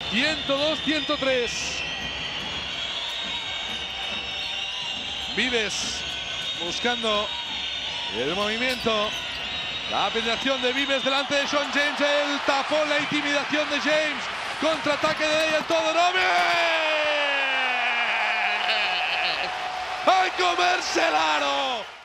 102-103. Vives buscando el movimiento. La penetración de Vives delante de Sean James. El tapón, la intimidación de James. Contraataque de el todo. ¡No! ¡A comerse el aro!